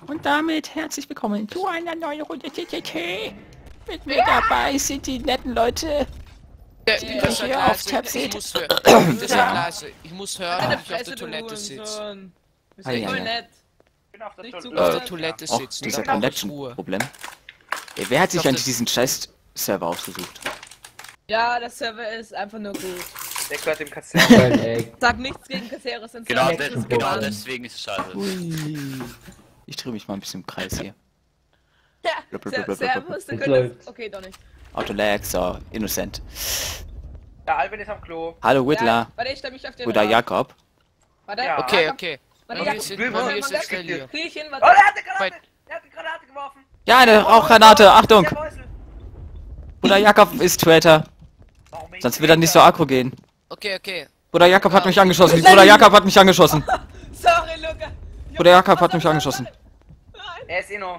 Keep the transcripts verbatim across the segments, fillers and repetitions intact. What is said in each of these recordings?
Und damit herzlich willkommen zu einer neuen Runde T T T. Mit mir dabei sind die netten Leute, Ja, die ich, ihr hier auf Tab ich, seht. muss hören, das ist ja leise. Ich muss hören, Meine ob ich auf Fresse, der du Toilette sitze. Hurensohn. Bist Ah, ja ja, voll ja. nett. Ich bin auf der Nicht zu Toilette. Auf Äh, der Toilette Och, sitzen. dieser da brauch ich Ruhe. Connection-Problem. Ey, wer hat sich Doch, eigentlich das- diesen scheiß Server ausgesucht? Ja, der Server ist einfach nur gut. Der gehört dem Kassierer. Sag nichts gegen Kasseros sind Genau, sehr des, nettes genau Gewand. deswegen ist es scheiße. Ui. Ich drehe mich mal ein bisschen im Kreis hier. Ja, Blub, blub, Ser- blub, blub, Servus, blub. der könnte... Okay, doch nicht. Autolag, so, innocent. Der Alvin ist am Klo. Hallo Ja, Whittler. warte, ich stell mich auf den Oder Rat. Jakob. Warte, Ja. Okay, Jakob, okay. Warte, Bei mir Jakob. sind, Will- bei mir will- ist will- jetzt hier. Krielchen, Oh, warte. der hat eine Granate! Bei- Der hat eine Granate geworfen! Ja, eine Rauchgranate, Achtung! Der Mäusel. Bruder Jakob ist Traitor. Oh, mein Sonst wird er nicht so Traitor. aggro gehen. Okay, okay. Bruder Jakob hat mich angeschossen. Bruder Jakob hat mich angeschossen. Sorry, Luca. Bruder Jakob hat mich angeschossen. Nein. Er ist Inno.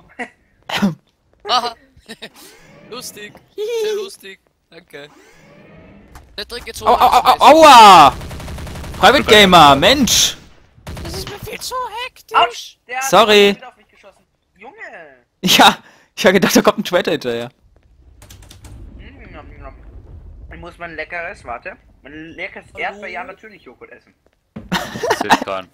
Aha. Lustig. Sehr lustig. Danke. Der Trick jetzt so. Au, au, au, au, aua! Private Gamer, Mensch! Das ist mir viel zu hektisch. Autsch! Der hat Sorry. wieder auf mich geschossen. Junge! Ja, ich habe gedacht, da kommt ein Traitor hinterher. Mm, nom, nom. Ich muss mein leckeres, warte. Mein leckeres Erdbeer, ja natürlich Joghurt essen. Silikon.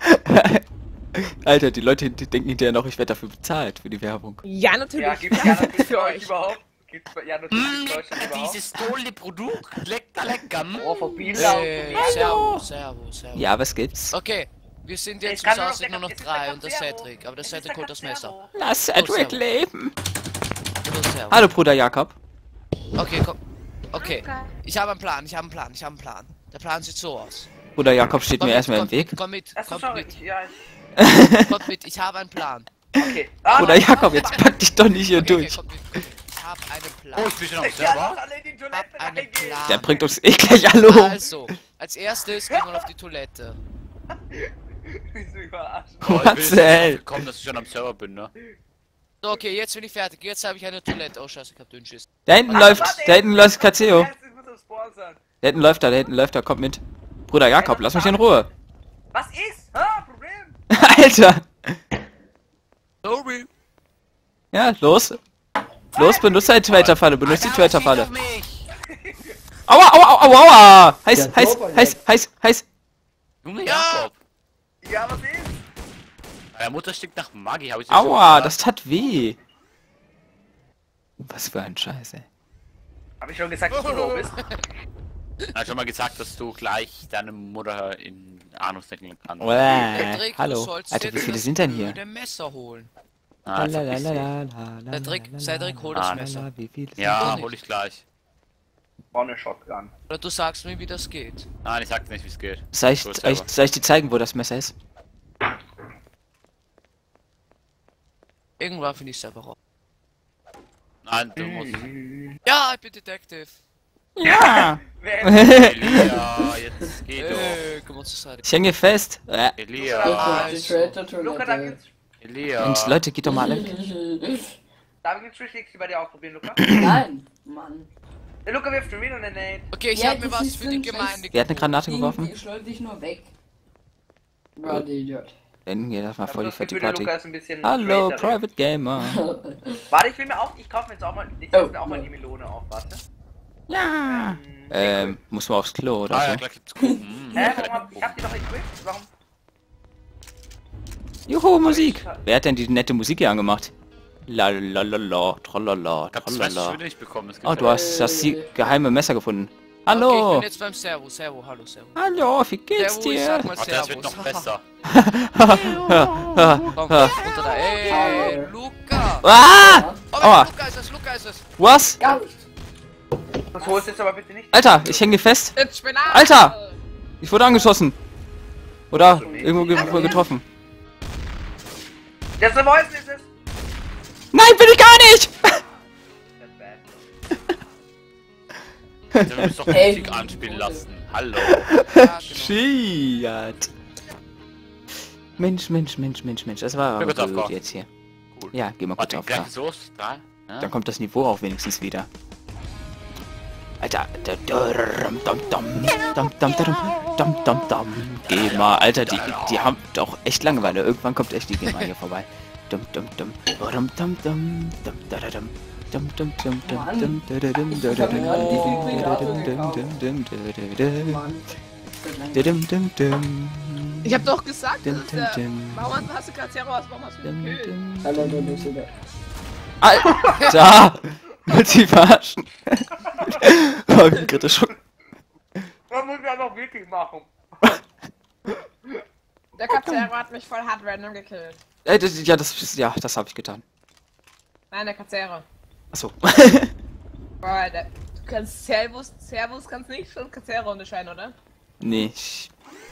Alter, die Leute die denken hinterher noch, ich werde dafür bezahlt für die Werbung. Ja, natürlich. Ja, gibt's ja natürlich Für für euch euch. überhaupt. Gibt's ja natürlich Mm, in Deutschland überhaupt. dieses tolle Produkt. Lecker, lecker. mm. Oh, von Bilder Hey, und servus, servus, servus. Ja, was gibt's? Okay. Wir sind Ich jetzt kann zum nur noch Saus nur noch der- drei der und der Cazzero. Cedric. Aber der Es ist Cedric holt das Cazzero. Messer. Lass Cedric servus. leben. Oder servus. Hallo, Bruder Jakob. Okay, komm. Okay. Ich habe einen Plan, ich habe einen Plan, ich habe einen Plan. Der Plan sieht so aus. Bruder Jakob steht Komm mir mit, erstmal im komm Weg. mit, komm mit, Achso, komm sorry. mit, Ja, ich... komm mit, ich habe einen Plan. Okay. Ah, Bruder Jakob, jetzt pack dich doch nicht hier Okay, okay, durch. komm mit, komm mit. Ich habe einen Oh, Plan. ich bin schon auf ich kann Server. doch alle in die Ich habe Toilette einen reingehen. Plan. Der bringt uns eh gleich alle um. Also, als erstes gehen wir auf die Toilette. Bist du überrascht? Oh, ich What bin the jetzt hell? drauf gekommen, dass ich schon am Server bin, ne? So, okay, jetzt bin ich fertig. Jetzt habe ich eine Toilette. Oh, scheiße, ich hab Dünnschiss. Da hinten Ah, läuft, warte, da hinten läuft Katseo. Erst, ich muss am Spawn sein. Da hinten läuft er, da hinten läuft er, kommt mit. Bruder Jakob, lass mich in Ruhe. Was ist? Ah, Problem. Alter. Sorry. Ja, los. Los, benutze die Traitor-Falle, benutze die Traitor-Falle. Aua, aua, aua, aua, aua. Heiß, Der heiß, Zauber heiß, heiß, heiß. Junge, Ja. Jakob. Ja, was ist? Meine Mutter stinkt nach Maggi, hab ich dir schon Aua, gesagt. das tat weh. Was für ein Scheiß, ey. Hab ich schon gesagt, dass du low bist? Er hat schon mal gesagt, dass du gleich deine Mutter in Anus stecken kannst. Uäh, Cedric, du hallo. sollst Alter, jetzt wie viele das sind denn hier? blöde Messer holen. Ah, jetzt hab ich's gesehen. Cedric, Cedric, hol das Ah, Messer. Wie viele sind Ja, nicht. hol ich gleich. Vorne Shotgun. Oder du sagst mir, wie das geht. Nein, ich sag dir nicht, wie es geht. Soll ich, Du soll, ich, selber. soll ich dir zeigen, wo das Messer ist? Irgendwann finde ich selber raus. Nein, du musst. Ja, ich bin Detective. Ja! Wer Elia, jetzt geht doch. Äh, komm mal zur Seite. Ich hänge fest. Äh, Elia, Also. Luca, da gibt's... Elia. Mensch, Leute, geht doch mal alle. Da gibt's Trick bei dir ausprobieren, Luca. Nein, Mann. Der Luca wirft schon wieder eine Nade. Okay, ich Ja, habe mir das was ist für so die ein Gemeinde Wer hat eine Granate Ding, geworfen? die schleudert dich nur weg. Bro, der Idiot. Dann geht das mal Ich voll hab die das fette Gefühl, der Party. Luca ist ein bisschen... Hallo, traitorisch. Private Gamer. Warte, ich will mir auch... Ich kaufe mir jetzt auch mal... Ich Oh, setze mir auch mal no. die Melone auf, warte. Ja. Ähm, Ähm, muss man aufs Klo oder Ah, ja, so? gleich gibt's Kuchen. Hä, warum hab... Ich hab die doch equipped. Warum... Juhu, Musik. Wer hat denn die nette Musik hier angemacht? Lalalala, tralala, Ich hab zwei tralala. Schwinde nicht bekommen. Es gibt Oh, du hast das die geheime Messer gefunden. Okay, ich Hallo. bin jetzt beim Servo. Servo, hallo, Servo. Hallo, wie geht's Servo, ich dir? sag mal Ach, das wird Servus. noch besser. Komm, runter da. Ey, Luca. Ah! Oh, Aua. Luca ist es, Luca ist es. Was? Gar nicht. Das holst du jetzt aber bitte nicht. Alter, ich hänge fest. Jetzt Spinat. Alter! Ich wurde angeschossen. Oder irgendwo ge getroffen. Der The Voice ist es. Nein, bin ich gar nicht! That's bad. Du musst doch Hey. Musik anspielen lassen. Hallo. Ja, genau. Shit. Mensch, Mensch, Mensch, Mensch, Mensch. Das war Ja, aber gut, auf gut K. jetzt hier. Cool. Ja, geh mal kurz Warte, auf gleich da. Soße, da. Ja. Dann kommt das Niveau auch wenigstens wieder. Alter, da- dum, dum, dum, dum, dum, dum, dum, dum, dum. Geh mal, Alter, die, die haben doch echt Langeweile. Irgendwann kommt echt die Geh mal hier vorbei. dum dum dum dum dum dum dum da da dum dum dum dum dum dum da da dum da da dum dum dum dum dum Mann. dum dum dum. Ich hab doch gesagt, Dum, das ist dum, der... dum. Warum hast du Katzero aus? Warum hast du Dum, den gekillt? dum. Hallo, du bist wieder. Alter! Willst du die verarschen? Oh, wie kritisch. Man muss ja noch wirklich machen. Der Katzero hat mich voll hart random gekillt. Äh, das, ja, das, ja, das habe ich getan. Nein, der Katzero. Achso. Boah, der... Du kannst Servus, Servus kannst nicht von Katzero unterscheiden, oder? Nee. ich-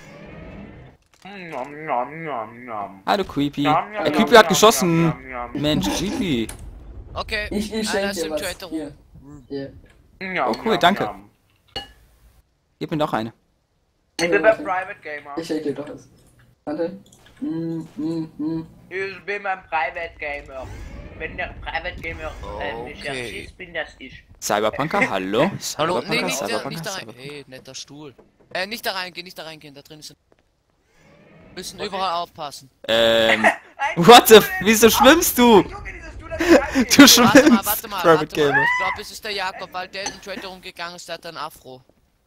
Nom, nom, nom, nom. Hallo, Creepy. Nom, nom, Der nom, Creepy hat nom, geschossen. nom, nom, nom. Mensch, Creepy. Okay, Ich, ich einer schenke ist dir im was. Traitor Hier. Hier. Nom, Oh, cool, nom, danke. nom. Gib mir noch eine. Ich bin beim Private Gamer. Ich schenke dir doch was. Warte. Hm, hm, hm. Ich bin beim Private Gamer. Wenn der Private Gamer äh, mich Okay. erschießt, bin das ich. Cyberpunker, hallo? Hallo, nee, Cyberpunker, nicht, da, Cyberpunker, nicht da rein. Cyberpunker. Hey, netter Stuhl. Äh, nicht da reingehen, nicht da reingehen, da drin sind. Müssen überall aufpassen. Ähm, what the f... Wieso schwimmst du? Junge, dieser Stuhl hat mich Du Warte mal, schwimmst, warte mal, Private warte mal. Gamer. Ich glaube, es ist der Jakob, weil der in den Traitor rumgegangen ist, der hat ein Afro.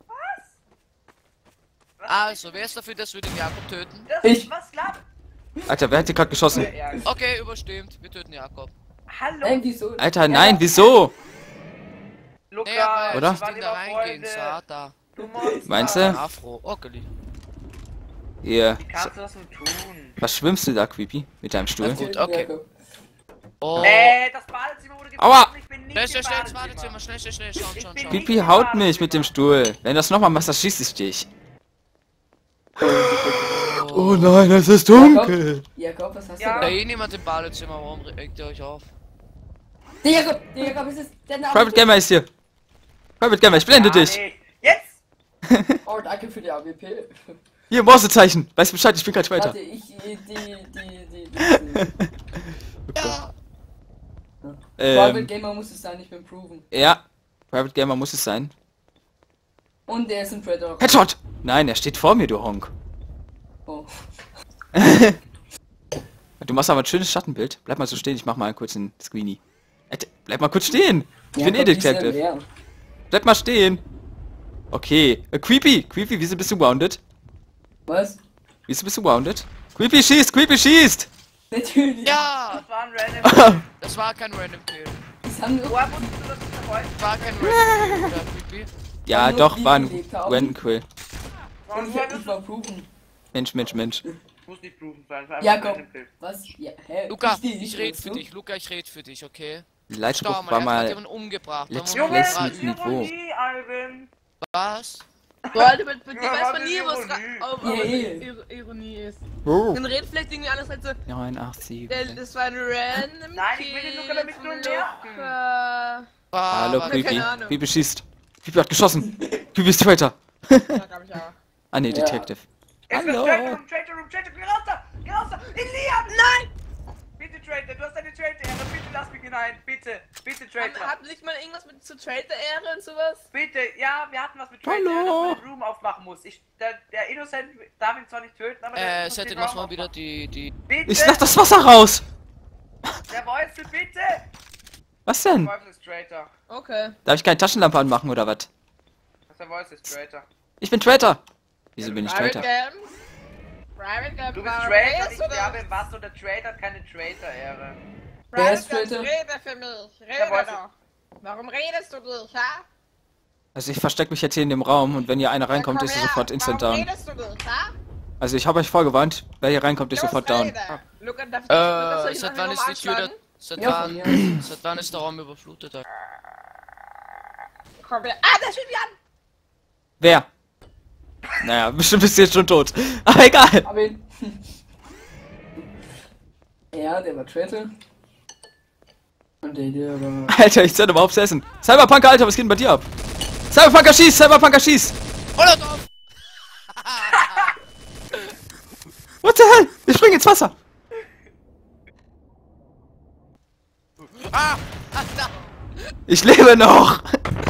Was? Also, wer ist dafür, dass wir den Jakob töten? Das, Ich. Was klappt? Alter, wer hat dir gerade geschossen? Okay, überstimmt. Wir töten Jakob. Hallo, Ey, wieso? Alter, nein, wieso? Luca, Naja, weil Oder? wir sollen da reingehen. So, da. Du Monster. Meinst Ein du? Afro. Ockeli. Hier. Wie kannst du das so tun? Was schwimmst du da, Creepy? Mit deinem Stuhl? Gut, okay. Oh. Äh, das Badezimmer wurde gefunden. Aua! Ich bin nicht Schnell, im schnell, schnell ins Badezimmer. Badezimmer. Schnell, schnell, schnell. Schauen, Ich schauen, bin schauen. nicht- Creepy haut mich mit dem Stuhl. Wenn du das nochmal machst, dann schieß ich dich. Oh nein, es ist dunkel. Jakob, was hast Ja. Da du eh niemand im Badezimmer. Warum regt ihr euch auf? da? Der Jakob, der Jakob, ist es der Name? Private Gamer ist hier. Private Gamer, ich blende Ja, dich. nee. Jetzt! Oh, danke für die A W P. Hier, Morsezeichen. Weißt Bescheid, ich bin gleich weiter. Warte, ich, äh, die, die, die, die. Ja. Private Ähm, Gamer muss es sein, ich bin proven. ja. Private Gamer muss es sein. Und der ist ein Predator. Headshot! Nein, er steht vor mir, du Honk. Oh. Du machst aber ein schönes Schattenbild. Bleib mal so stehen, ich mach mal einen kurzen Screenie. Alter, bleib mal kurz stehen. Ich bin eh Jakob, die ist ja Detective. leer. Bleib mal stehen. Okay. Äh, Creepy, Creepy, wieso bist du wounded? Was? Wieso bist du wounded? Creepy schießt, Creepy schießt! Natürlich. Ja! Das war ein random. Das war kein Random Kill. Das haben wir. Woher wusstest du, dass ich dabei Das war kein Random Kill, oder Creepy? Ja, nur doch, die war ein gelebt haben. Random Quill. war? Ich, ich war proven. Mensch, Mensch, Mensch. Muss nicht proven sein. das war einfach ein Jakob, random Kill. was? Ja, hä? Luca, die ich nicht, red weißt für du? dich. Luca, ich red für dich, okay? Der Schau Leitspruch mal, war er hat mal... jemanden umgebracht. Let's Da muss play man mit fragen, Niveau. Ironie, Alvin. Was? Leute, mit, mit dir Ja, weiß warte, man nie, was Ironie. ra- ob, Ja, ob ja. Ir Ironie ist. Oh. Dann redet vielleicht irgendwie alles halt so, neun, acht, sieben, der, sechs. das war ein random Nein, ich will den Luca damit Kill nur von nerven. Luca. Ah, Hallo, warte. Creepy. keine Ahnung. Creepy schießt. Creepy hat geschossen. Creepy ist Traitor. Ja, glaub ich auch. Ah, nee, Ja. Detective. Es wird Hallo. Traitor Room, Traitor Room, Traitor, geh raus da! Geh raus da! Eliab! Nein! Bitte Traitor, du hast eine Traitor-Ehre, bitte lass mich hinein, bitte, bitte Haben, Traitor. habt nicht mal irgendwas mit zu Traitor-Ehre und sowas? Bitte, ja, wir hatten was mit Traitor, Hallo. dass man den Room aufmachen muss. Ich, der, der Innocent darf ihn zwar nicht töten, aber der Äh, muss den Setting, Raum mach mal wieder aufmachen. die, die... Bitte! Ich lach das Wasser raus. Der Wolfsel, bitte! Was Der denn? Wolfsel ist Traitor. Okay. Darf ich keine Taschenlampe anmachen, oder was? Das ist der Wolfsel ist Traitor. Ich bin Traitor. Wieso bin ich Private Traitor? Games? Private Games? Du bist warum Traitor, redest nicht du der, das? wer was und der Traitor hat keine Traitor-Ehre. Wer ist Private Games, Traitor? rede für mich. Der Rede Wolfsel. doch. Warum redest du nicht, ha? Also ich verstecke mich jetzt hier in dem Raum und wenn hier einer reinkommt, Ja, ist komm er her. sofort instant Warum down. redest du nicht, ha? Also ich habe euch vorgewarnt, wer hier reinkommt, ist Los, sofort down. rede. Luca, darf ich Luca, soll Äh, ich seit nachher wann noch ist die Tür da... anschlagen? Seit Ja, wann... ja. Seit wann ist der Raum überflutet? Komm her. Ah, der steht wie an! Wer? Naja, bestimmt bist du jetzt schon tot. Aber egal. Hab ihn. Ja, der war Traitor. Und der, der war. Alter, ich soll überhaupt essen. Cyberpunker, Alter, was geht denn bei dir ab? Cyberpunker schießt, Cyberpunker schießt. Oder drauf! What the hell? Ich spring ins Wasser. Ah! Alter! Ich lebe noch.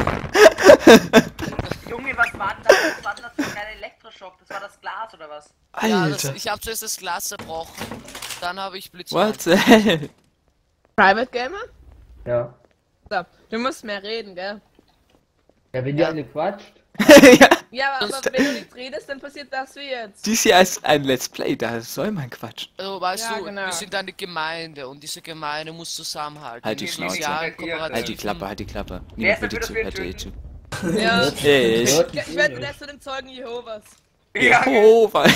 Junge, was war denn das? Was war denn das für ein kleiner Elektroschock? Das war das Glas oder was? Ja, das, Alter. ich hab zuerst das Glas zerbrochen. Dann habe ich Blitz. What the hell? Private Gamer? Ja. So, du musst mehr reden, gell? Ja, wenn ihr alle quatscht. Ja, Ja, aber, Das- aber wenn du nicht redest, dann passiert das wie jetzt. dies hier ist ein Let's Play, da soll man quatschen. Also, weißt Ja, du, genau. wir sind eine Gemeinde und diese Gemeinde muss zusammenhalten. Halt die Wir Schnauze. sozialen Halt die Kooperativen. Halt die Klappe, halt die Klappe. Wer Niemand ist will dafür, die dass zu, wir hätte töten? ich Ja. Ich. Hört Ich mich werde eh der nicht. zu dem Zeugen Jehovas. Ja, Oh, weil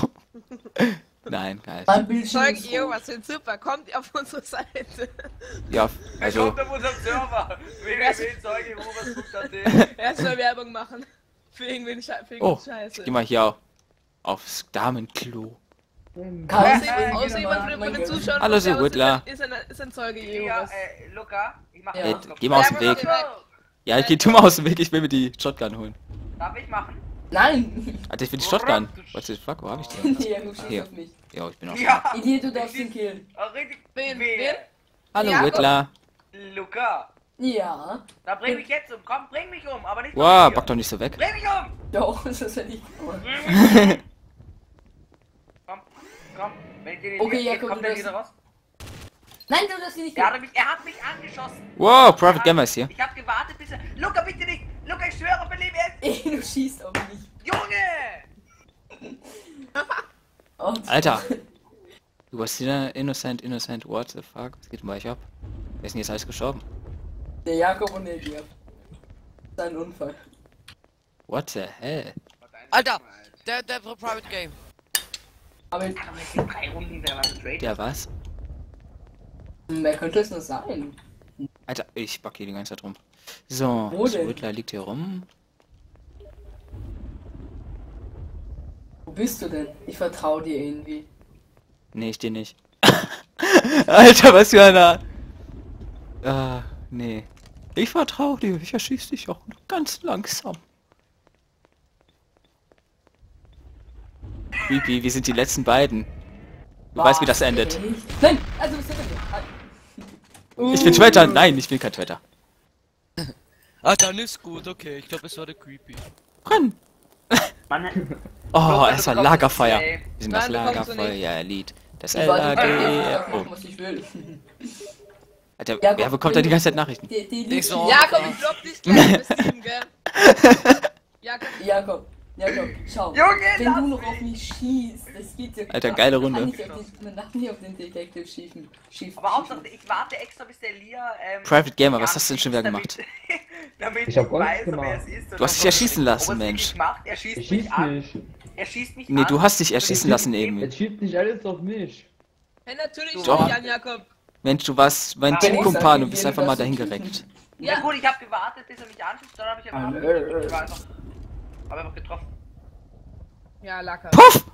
Nein, geil. Mein Bildschirm Zeugen ist rot. Jehovas sind super, kommt auf unsere Seite. Ja, er also, kommt auf unserem Server. w w w punkt zeuge jehovas punkt a t. Er soll Werbung machen. Für irgendwen Sche für oh, irgendeine Scheiße. geh mal hier aufs Damenklo. Kann Außer ich jemand- außer irgendwie jemand mal von mein den Geld- Zuschauern Hallo, von so Servus Whittler. ist ein, ist ein Zeuge Ja, Jehovas. äh, Luca, ich mach Ja. Ey, das. geh mal aus dem Ja, Weg. mach- Ja, ich geh du mal aus dem Weg, ich will mir die Shotgun holen. Darf ich machen? Nein! Alter, ich will die Shotgun. What the fuck, wo hab ich die? Ja, du schießt Hier. auf mich. Ja, ich bin auch. Ja. Idiot, du darfst ihn killen. Oh, richtig. Wen? Wer? Wen? Hallo, Ja, Whittler. Luca. Ja. Da bring mich jetzt um. Komm, bring mich um, aber nicht Wow, von bock mir. doch nicht so weg. Bring mich um! Doch, das ist ja nicht cool. Komm, komm. Wenn ich den Okay, nicht ja, geht, komm, kommt du der darfst- wieder raus. Nein, du darfst ihn nicht Er killen. hat mich, er hat mich angeschossen. Wow, Private Gamer ist hier. Ich hab gewartet, bis er... Luca, bitte nicht! Luca, ich schwöre, belebe jetzt! Ey, du schießt auf mich. Junge! Und Alter. Du warst wieder innocent, innocent, what the fuck? Was geht denn bei euch ab? Wer ist denn jetzt alles gestorben? Der Jakob und der Dirk. Sein Unfall. What the hell? Alter, der, der Private Game. Aber Aber es sind drei Runden, der war so trade. Der was? wer könnte es nur sein? Alter, ich back hier die ganze Zeit rum. So, Wo das denn? Whittler liegt hier rum. Wo bist du denn? Ich vertraue dir irgendwie. Nee, ich dir nicht. Alter, was für einer... Ah, nee. Ich vertraue dir, ich erschieß dich auch nur ganz langsam. Creepy, wir sind die letzten beiden. Du weißt, wie das endet. Echt? Nein, also bist du denn? Ich bin Twitter. Nein, ich will kein Twitter. Ah, dann ist gut, okay. Ich glaube, es war der Creepy. Renn! Mann, Oh, Luca, es du war bekommst Lagerfeuer. es, ey. Wir sind das Nein, du bekommst du Lagerfeuer-Lied. Das Ich wollte L A G einfach F O. machen, was ich will. Alter, Ja, wer guck, bekommt da die wenn- ganze Zeit Nachrichten? Die, die, Ich so. Jakob, ich drop dich gleich bis sieben, gell? Jakob, Jakob, Jakob, schau. Junge, wenn lass du noch mich. auf mich schießt, das geht ja Alter, man geile kann Runde. nicht auf den- Man darf nicht auf den Detective schiefen. Schief, Aber Hauptsache, ich warte extra, bis der Lia... Ähm, Private Gamer, mich was hast du denn schon wieder anschießt, gemacht? Damit, damit Ich hab ich gar weiß, nichts ob er es gemacht. ist. Du hast dich erschießen lassen, ob er es Mensch. wirklich Macht. Er schießt Ich mich schieß an. nicht. Er schießt mich Nee, an. du hast dich erschießen lassen eben. Jetzt schiebt nicht alles auf mich. hey, natürlich Du- schau ich an, Jakob. Mensch, du warst mein Ah, Teamkumpan ich und bist sag, einfach mal das dahin ist- gereckt. Ja Ja, gut, ich hab gewartet, bis er mich anschießt, dann hab ich einfach... Ah, äh, äh. Ich war einfach... Hab einfach getroffen. ja, Lacker. Puff!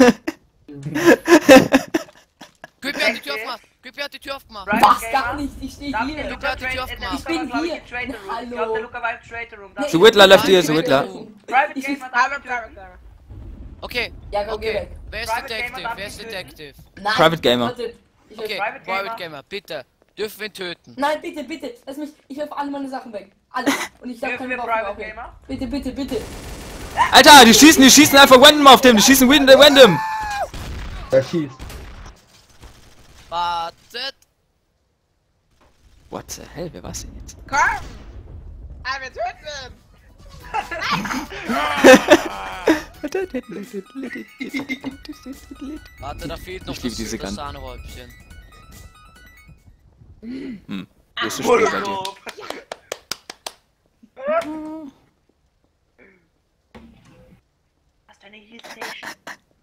Creepy hat die Tür aufgemacht. Creepy hat die Tür aufgemacht. Private Was Gamer, gar nicht, ich stehe darf hier. der Luca Luca hat die Tür Trade- aufgemacht. der Luca Ich bin war, glaub hier. im Traitor Room. Ich Hallo. glaub, der Luca war im Traitor Room. Darf Nee. ich- So Whittler läuft hier, Ich so bin Whittler. hier. Private Ich- Gamer, darf Private, ich Private, töten? Private. Okay, Jakob, geh okay. weg. Wer ist Private Detective? Gamer, darf Wer ich ist töten? Detective? Nein, Private Gamer. warte, ich Okay, Private Private Gamer. Gamer, bitte. Dürfen wir ihn töten? Nein, bitte, bitte, lass mich, ich werfe alle meine Sachen weg. Alles. Und ich darf Dürfen keine wir Waffen Private aufheben. Gamer? Bitte, bitte, bitte. Alter, die schießen, die schießen einfach random auf dem, die schießen wind- random. Da schießt. Wartet. What the hell, wer war's denn jetzt? Komm! Ah, wir töten! Warte, da fehlt noch Ich liebe das, diese das Gun. Sahnehäubchen. Hm, nächstes Spiel bei dir. Molotov. Hast du eine Heal Station?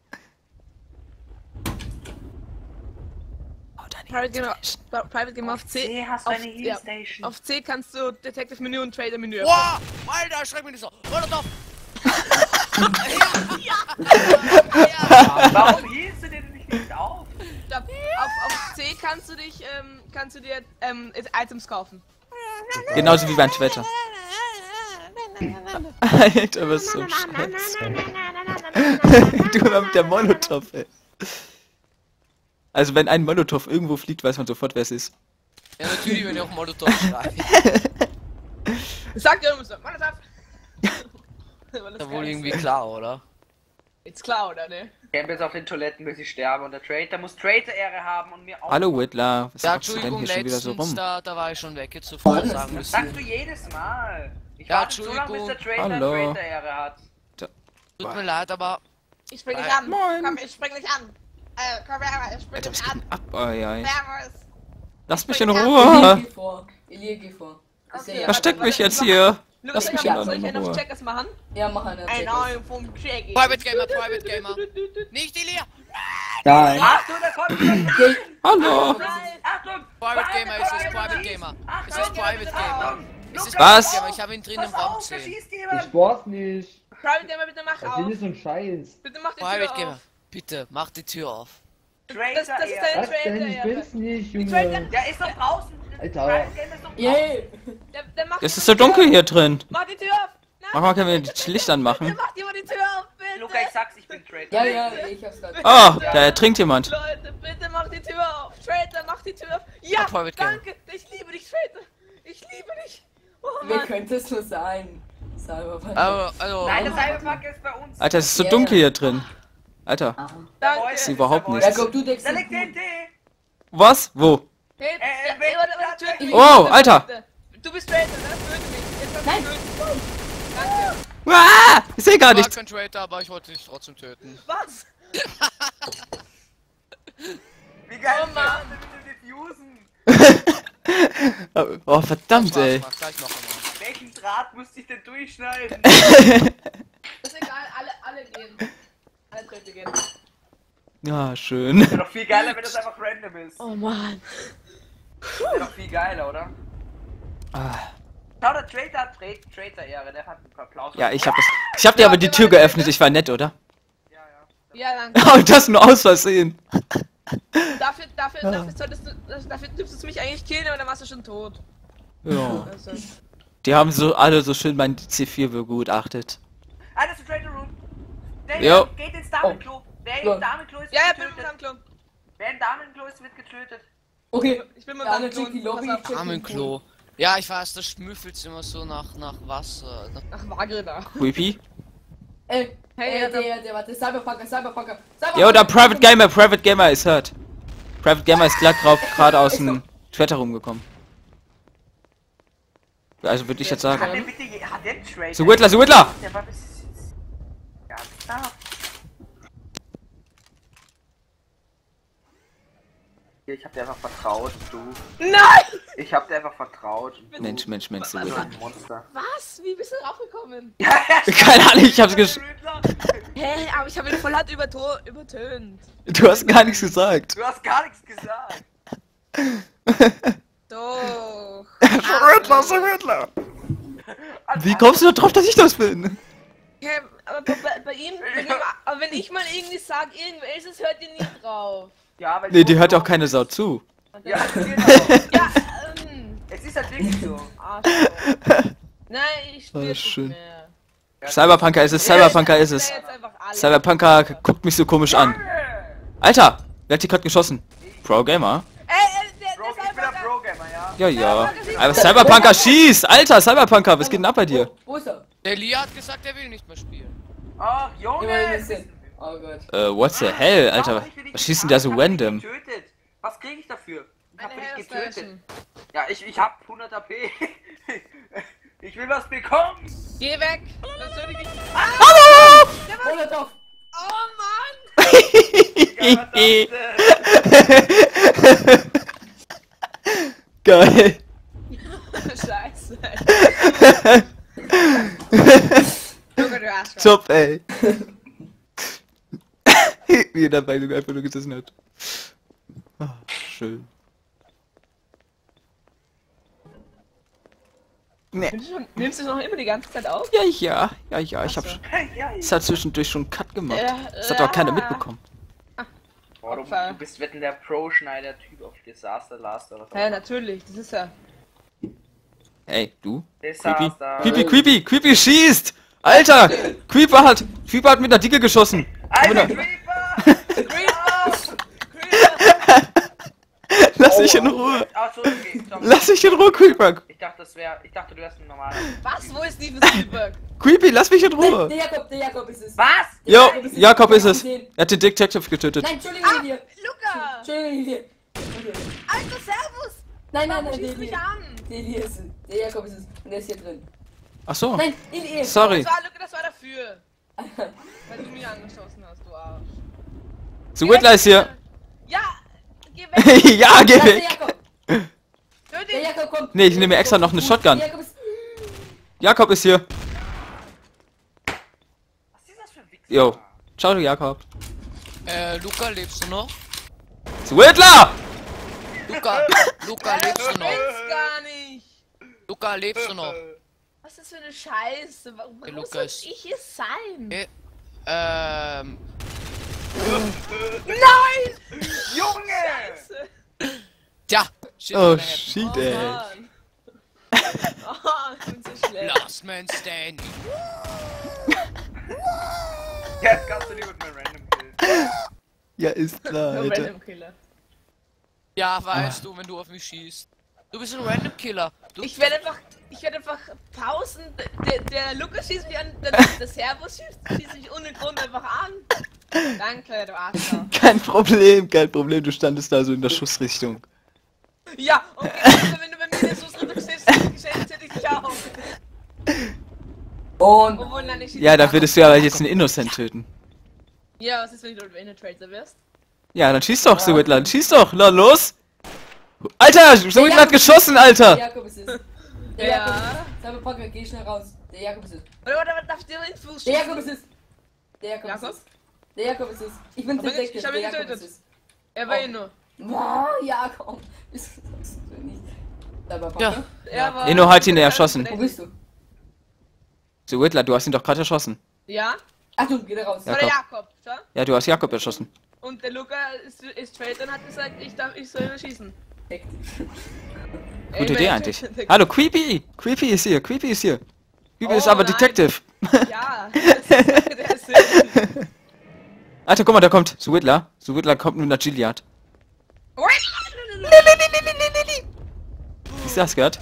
Private Gamer, Private Gamer auf C. C hast du auf, eine Heal ja, Station. auf C kannst du Detective Menü und Trader Menü öffnen. Wow! Alter, schreck mich nicht so. Molotov! Warum hielst du den nicht, nicht auf? Stopp. Auf, auf C kannst du dich, ähm, kannst du dir ähm, Items kaufen. Genauso wie beim Twitter. Alter, was so scheiße. Du immer mit der Molotow, ey. Also wenn ein Molotow irgendwo fliegt, weiß man sofort, wer es ist. Ja, natürlich, wenn ich auch Molotov schreibe. Sagt ja immer so, Molotov! Das ist wohl irgendwie klar, oder? Ist klar, oder ne? Camp jetzt auf den Toiletten, bis ich sterbe und der Traitor muss Traitor-Ehre haben und mir auch... Hallo Whittler, was Ja, machst du denn Entschuldigung, hier schon wieder so letztens, rum? da, da war ich schon weg, jetzt sofort Alles sagen klar. müssen. Sagst du jedes Mal. Ich Ja, warte so lange, bis der Traitor Hallo. Traitor-Ehre hat. Tut mir leid, aber Ich spring dich Äh, an. moin. Komm, ich spring dich an. Äh, komm her, ich spring Alter, was dich geht an. denn ab? Ai, ai. Servus. Lass mich in Ja. Elia, Ruhe! geh vor. Elia, geh vor. Ich seh Okay. ja. Versteck mich jetzt hier! Lukas, Lass mich soll in ich einen auf Ruhe. Checkers machen? Ja, mach eine. Ein Checkers. Neuen vom Checkers. Private Gamer, Private Gamer. Nicht Elia! Nein. Achtung, da kommt jemand! Geh. Hallo! Achtung! Private Gamer, es ist Private Private Gamer. Gamer. Achtung, Es ist Private bitte, Gamer. Achtung. Es ist Was? Private Gamer, ich habe ihn drin im Pass Raum auf, da gesehen. schießt Ich jemand! war's nicht. Private Gamer, bitte mach Das auf. ist so ein Scheiß. Bitte mach die Tür Private auf. Gamer, bitte, mach die Tür auf. Das, das ist Traitor-Ehre. dein Was denn? Ich Traitor. will's nicht, Die Traitor- Junge. Der ist doch draußen! Alter. Private Gamer ist doch draußen! Yay. Der, der macht Es jemand ist so die Tür dunkel auf. hier drin. Mach die Tür auf. Nein, Mach mal, können wir die Licht bitte anmachen? mach jemand die Tür auf, bitte. Luca, ich sag's, ich bin Traitor. Ja, ja, ich hab's grad. Oh, da ertrinkt jemand. Leute, bitte mach die Tür auf. Traitor, mach die Tür auf. Ja, Ja, Private Gamer. danke. Ich liebe dich, Traitor. Ich liebe dich. Oh Wer Mann. könnte es nur sein? Cyberpunk. Aber, also, Nein, der Cyberpunk ist bei uns. Alter, es ist so Ja, dunkel ja. hier drin. Alter, Ah. Danke. ist überhaupt Ja, nichts. glaub, du deckst Da den liegt T N gut. T! Was? Wo? Hey, Äh, ja, weg, ey, warte, warte, weg, töte weg. mich. Oh, Bitte, Alter. bitte. Du bist Traitor, ne? Töte mich. Jetzt kannst du Nein. töten. Danke. Ah, ich sehe gar ich war nichts. kein Traitor, aber ich wollte dich trotzdem töten. Was? Wie geil Oh ist Mann. das mit dem Diffusen? Oh, verdammt, Spaß ey. macht, gleich noch einmal. Welchen Draht musste ich denn durchschneiden? Ist egal, alle, alle gehen. Alle Traitor gehen. Ja, schön. Wäre doch viel geiler, wenn das einfach random ist. Oh Mann. Wäre doch viel geiler, oder? Ah, Schau, der Traitor hat Tra Traitor-Ehre, der hat einen Applaus. ja, ich hab das. Ich hab dir aber die Tür geöffnet, ich war nett, oder? Ja, ja. Ja, danke. Und das nur aus Versehen. Dafür, dafür, dafür, solltest du, dafür dürftest du mich eigentlich killen, aber dann warst du schon tot. Ja. Also. Die haben so alle so schön mein C vier begutachtet. Ah, das ist ein Traitor Room. Der Jo. geht ins Damenklo. Wer Ja. im Damenklo ist, Ja, ja, wird bin mit getötet. am Klo. Wer im Damenklo ist, wird getötet. Okay. Ich bin mit Ja, am dann Klo. check die Lobby. Pass auf. check den Armenklo. Ja, ich weiß, das schmüffelt immer so nach, nach Wasser. Ach, Vagina. Creepy. Ey, Hey, hey, ja, der, der, der, warte, Cyberpunker, Cyberpunker, Cyberpunker. Jo, der Private Gamer, Private Gamer ist hurt. Private Gamer ist glatt drauf, gerade aus dem Twitter rumgekommen. Also würde ich jetzt Hat sagen. der bitte je, hat der einen Traitor? So Whittler, so Whittler! Der war bis ganz klar. Ich hab dir einfach vertraut, du. Nein! Ich hab dir einfach vertraut. Du. Mensch, Mensch, Mensch, so Also Whittler. ein Monster. Was? Wie bist du draufgekommen? Ja, ja, Keine Ahnung, ich hab's gesch... Hey, aber ich habe ihn voll hart überto übertönt. Du hast gar nichts gesagt. Du hast gar nichts gesagt. Doch. Whittler, so Whittler! Wie kommst du da drauf, dass ich das bin? Ja, aber bei, bei, bei ihm, wenn ihm, aber wenn ich mal irgendwie sage, irgendwelches hört ihr nie drauf. Ja, weil Nee, die hört auch keine Sau zu. Ja, genau. Ja, ähm. Es ist halt wirklich so. Arschloch. Nein, ich spiele Oh, nicht schön. mehr. Cyberpunker ist es, Cyberpunker ist es. Ich jetzt einfach alle. Cyberpunker guckt mich so komisch an. Alter, wer hat die gerade geschossen? Pro Gamer? Ey, ey, der, Bro, der ich bin der Cyberpunker. Pro-Gamer, ja. Ja, ja. Aber Cyberpunker schießt! Alter, Cyberpunker, was geht denn ab bei dir? Wo, wo ist er? Der Lia hat gesagt, er will nicht mehr spielen. Ach, Junge! Immerhin ist er. Oh Gott. Äh, what the hell, Alter? Was schießt denn der so random? Getötet. Was krieg ich dafür? Ich hab Eine dich getötet. Hairstation. Ja, ich, ich hab hundert A P. Ich will was bekommen. Geh weg. Das würde ich nicht. Hallo! Molotov! Oh Mann! Ja, verdammte. Geil. Scheiße. Junge, du Arschloch. Top, ey. Wie er dabei sogar einfach nur gesessen hat. Ah, schön. Nee. Nimmst du, schon, nimmst du noch immer die ganze Zeit auf? Ja, ja, ja, ja, ich hab Ach so. schon. Ja, Es hat zwischendurch schon einen Cut gemacht. Ja, Das hat auch keiner ja. mitbekommen. oh, du, Opfer. du bist wetten der Pro-Schneider-Typ auf Disaster Last oder so. Ja, natürlich, das ist ja. Ey, du? Creepy. Disaster. Creepy, Creepy, Creepy schießt! Alter! Creeper hat, Creeper hat mit einer Dicke geschossen. Alter, Oder- Creeper! Creeper! Creeper! Lass Lass mich in Ruhe. Ach so, okay. Tom. Lass mich in Ruhe, Creeper. Ich dachte, das wäre. Ich dachte, du wärst ein normaler. Was? Wo ist Steven Spielberg? Creepy, lass mich in Nein, Ruhe. der Jakob, der Jakob ist es. Was? Der Jo, Jakob ist es. Jakob ist Ich hab es. gesehen. Er hat den Detective getötet. Nein, Entschuldigung, hier. Luca! Entschuldigung, hier. Okay. Alter, Servus! Nein, nein, Warum nein, der schießt mich hier. an? Der hier ist es. Der Jakob ist es. Und der ist hier drin. Ach so. Nein, in ihr. Sorry. Das war, Luca, das war dafür. Weil du mich angeschossen hast, du Arsch. So Whittler ist hier. Ja! Geh weg! Ja, geh Da ist der weg. Jakob. Töte Der ihn! Jakob kommt. Nee, ich nehme mir extra noch eine Shotgun. Der Jakob ist... Jakob ist hier. Was ist das für ein Wichser? Jo. Ciao, Jakob. Äh, Luca, lebst du noch? So Whittler! Luca, Luca, lebst du Ich noch? will's gar nicht! Luca, lebst du noch? Was ist das für eine Scheiße? Warum, Hey, warum soll Lukas. ich hier sein? Äh, Ähm, Nein! Junge! Scheiße! tja. Shit, Oh, meine Head. shit, Oh ey. Mann! Oh, ich bin so schlecht. Last Man Standing. Jetzt kannst du lieber mit mir random killen. Ja, ist klar, No Alter. Random Killer. Ja, weißt du, wenn du auf mich schießt. Du bist ein Random Killer. Du, Ich werde einfach, ich werde einfach pausen. Der, der Lukas schießt mich an, der, der Servus schießt, schießt mich ohne Grund einfach an. Danke, du Arschloch. Kein Problem, kein Problem. Du standest da so in der Schussrichtung. Ja, okay, also wenn du bei mir in der Schussrichtung stehst, hätte ich dich auch. Und... Obwohl, nein, ich schieße Ja, dann nicht. würdest du aber jetzt einen Innocent töten. Ja, was ist, wenn du in der Trader wirst? Ja, dann schieß doch, so Whittler. Schieß doch. Na, los. Alter, so Whittler hat geschossen, Der Alter. Jakob ist es. Der Ja. Jakob ist es. Cyberpunk, geh schnell raus. Der Jakob ist es. Oder, oder darf ich dir in den Fuß Der schießen? Jakob ist es. Der Jakob ist Jakob? es. Der Jakob ist es. Ich bin Aber ich- Detective. ich hab Der ihn Jakob getötet. ist es. Er war Oh. eh nur. Boah, Jakob. Ist das nicht. Cyberpunk. Ja. Er war... Inno hat ihn erschossen. Wo bist du? So Whittler, du hast ihn doch gerade erschossen. Ja? Achtung, geh da raus. Das war der Jakob, schau. Ja, du hast Jakob erschossen. Und der Luca ist, ist Trader und hat gesagt, ich darf, ich soll ihn schießen. Gute Idee eigentlich. Hallo, Creepy. Creepy ist hier. Creepy ist hier. Creepy ist Oh, aber nein. Detective. Ja, das ist der ist Sinn. Alter, guck mal, da kommt so Whittler. So Whittler kommt mit einer Gilliard. Ist das gehört?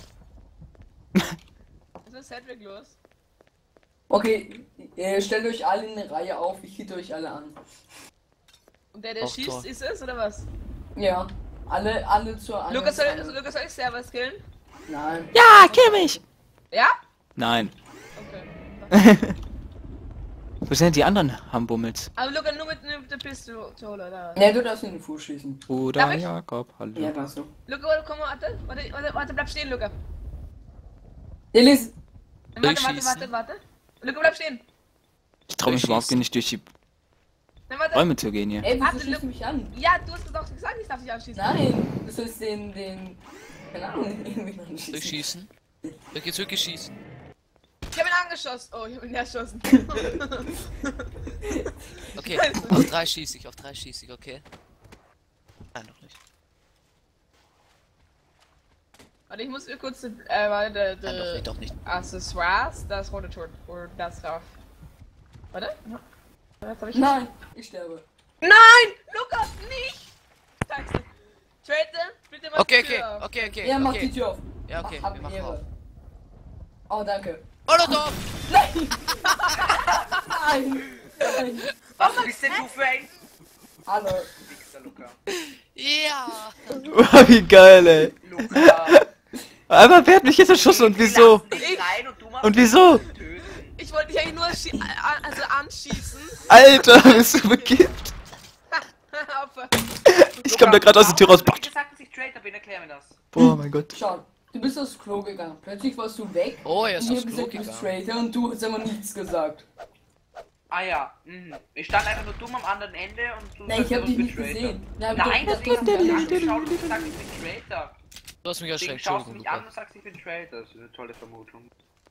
Was ist Cedric los? Okay, äh, stellt euch alle in eine Reihe auf. Ich hitte euch alle an. Und der, der Auch schießt, toll. ist es, oder was? Ja. Alle, alle zur anderen Lukas soll, Seite. also Lukas soll ich Servus killen? Nein. Ja, kill mich. Ja? Nein. Okay. Wo sind die anderen Hambummels? Aber Luca, nur mit, nur mit der Pistole, oder? Ne, du darfst in den Fuß schießen. Oder Darf ich? Jakob, hallo. Ja, darfst du. Luca, warte, komm mal, warte, warte, warte, warte, bleib stehen, Luca. Der liest. Warte, warte, Durchschießen. warte, warte. Luca, bleib stehen. Ich trau mich überhaupt nicht durch die Nein, warte. Räume zu gehen hier. Ey, Warte, wieso schießt du mich an? Ja, du hast doch gesagt, ich darf dich anschießen. Nein, du sollst den, den, keine Ahnung, irgendwie noch nicht Durchschießen. Da geht's wirklich schießen. Ich hab ihn angeschossen. Oh, ich hab ihn erschossen. Okay, auf drei schieße ich, auf drei schieße ich, okay? Nein, noch nicht. Warte, ich muss mir kurz, äh, warte, Nein, doch de, nicht, doch nicht. Accessoires, das rote Tor, oder das drauf. Warte. Was hab ich? Nein, ich sterbe. Nein! Lukas, nicht! Danke. Trade, bitte mal Okay, die okay, Tür auf. okay, okay, Ja, mach die okay. Tür auf. Ja, okay, Hab wir machen Ehre. auf. Oh, danke. Oh, doch, doch! Nein! Nein! Nein! Was bist denn du für ein Hallo. Wichser, Luca? Ja! Oh, wie geil, ey. Luca. Aber wer hat mich jetzt erschossen und wieso? Lass dich rein und du machst Und wieso? mich töten. Ich wollte dich eigentlich nur schie- a- also anschießen. Alter, bist du bekippt? Opfer. Ich komm da gerade aus der Tür raus. Warum hast du gesagt, dass ich Traitor bin? Erklär mir das. Boah, mein Gott. Schau, du bist aufs Klo gegangen. Plötzlich warst du weg. Oh, er und ist ich aufs hab Klo gesagt, du bist gegangen. Traitor und du hast aber nichts gesagt. Ah ja, mhm. Ich stand einfach nur dumm am anderen Ende und du Nein, ich sagst, hab du dich bist nicht Traitor. gesehen. Nein, Nein, doch, deswegen hast doch, du mich doch. angeschaut und gesagt, ich bin Traitor. Du hast mich Deswegen erschreckt, schaust du Entschuldigung, mich an Luca. und sagst, ich bin Traitor. Das ist eine tolle Vermutung.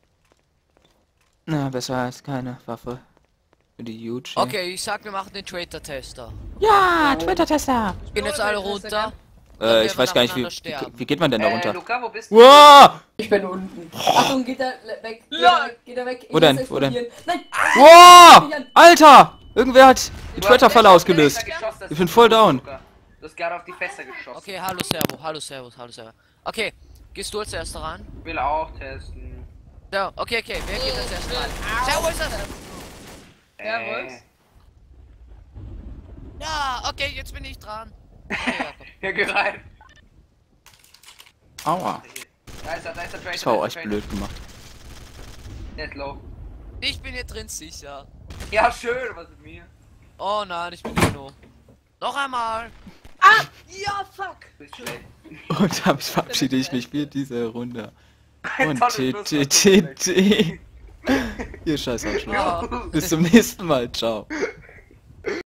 Na, besser als keine Waffe. Für die Huge. Okay, ich sag, wir machen den Traitor-Tester. Ja, Twitter-Tester. Gehen jetzt alle runter. Äh, ich weiß gar nicht, wie, Sterben. wie, wie geht man denn da Äh, runter? Luca, wo bist du? Wow! Ich bin unten. Achtung, geht er le- weg. Geht Lol. er weg. Geht er weg. Ich Wo denn? muss Wo denn? explodieren. Nein! Wow! Alter! Irgendwer hat die Du hast Twitter-Falle nicht ausgelöst. geschossen, das Ich bin ist voll gut, down. Luca. Du hast gerade auf die Fässer geschossen. Okay, hallo Servo, hallo Servus, hallo Servo. Okay, gehst du als erster ran? Will auch testen. So, okay, okay, wer geht als erster ran? Servo ist das! Servus. Äh. Ja, okay, jetzt bin ich dran. Okay, ja, komm. Ja, geh rein. Aua. Da ist er, da ist der Trader. Das war da auch ist echt der blöd gemacht. Trader. Nicht low. Ich bin hier drin sicher. Ja, schön, was mit mir? Oh nein, ich bin nicht nur. Noch einmal. Ah! Ja, fuck! Du bist schlecht. Und damit verabschiede ich mich für diese Runde. Ein Und tolles T Schlusswort, T du T bist T. Ihr scheiß Arschloch. Ja. Bis zum nächsten Mal. Ciao.